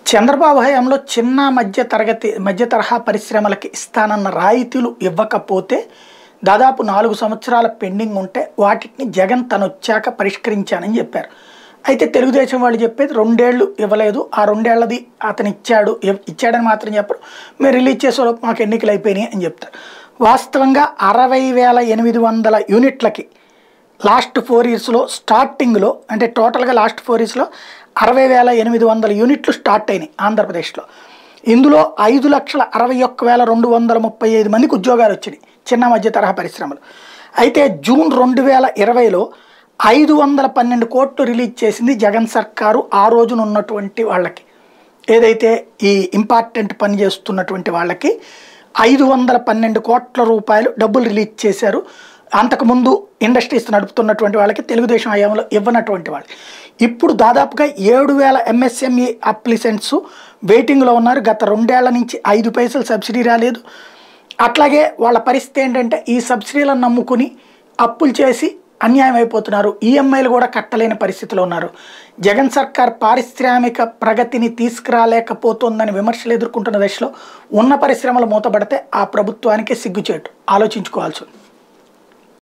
చంద్రబాబు హయాంలో చిన్న మధ్య తరహా పరిశ్రమలకి ఇస్తానన్న రాయితీలు ఇవ్వకపోతే దాదాపు 4 సంవత్సరాల పెండింగ్ ఉంటే వాటిని జగన్ తనొచ్చాక పరిష్కరించానని చెప్పారు. అయితే తెలుగుదేశం వాళ్ళు చెప్పేది 2 ఏళ్ళు ఇవ్వలేదు, ఆ 2 ఏళ్లది అతను ఇచ్చాడని మాత్రం చెప్పరు. మేము రిలీజ్ చేసేలోపు మాకు ఎన్నికలు అయిపోయినాయి అని చెప్తారు. వాస్తవంగా 60,800 యూనిట్లకి లాస్ట్ 4 ఇయర్స్లో స్టార్టింగ్లో అంటే టోటల్గా లాస్ట్ 4 ఇయర్స్లో 60,800 యూనిట్లు స్టార్ట్ అయినాయి ఆంధ్రప్రదేశ్లో. ఇందులో 5,61,235 మందికి ఉద్యోగాలు వచ్చినాయి చిన్న మధ్య తరహా పరిశ్రమలు. అయితే జూన్ 2020లో 512 కోట్లు రిలీజ్ చేసింది జగన్ సర్కారు. ఆ రోజున ఉన్నటువంటి వాళ్ళకి ఏదైతే ఈ ఇంపార్టెంట్ పని చేస్తున్నటువంటి వాళ్ళకి 512 కోట్ల రూపాయలు డబ్బులు రిలీజ్ చేశారు. అంతకుముందు ఇండస్ట్రీస్ నడుపుతున్నటువంటి వాళ్ళకి తెలుగుదేశం హయాంలో ఇవ్వనటువంటి వాళ్ళకి. ఇప్పుడు దాదాపుగా 7,000 ఎంఎస్ఎంఈ అప్లికెంట్స్ వెయిటింగ్లో ఉన్నారు. గత 2 ఏళ్ల నుంచి 5 పైసలు సబ్సిడీ రాలేదు. అట్లాగే వాళ్ళ పరిస్థితి ఏంటంటే ఈ సబ్సిడీలను నమ్ముకుని అప్పులు చేసి అన్యాయం అయిపోతున్నారు. ఈఎంఐలు కూడా కట్టలేని పరిస్థితిలో ఉన్నారు. జగన్ సర్కార్ పారిశ్రామిక ప్రగతిని తీసుకురాలేకపోతుందని విమర్శలు ఎదుర్కొంటున్న దశలో ఉన్న పరిశ్రమలు మూతపడితే ఆ ప్రభుత్వానికి సిగ్గుచేటు ఆలోచించుకోవాల్సి ఉంది.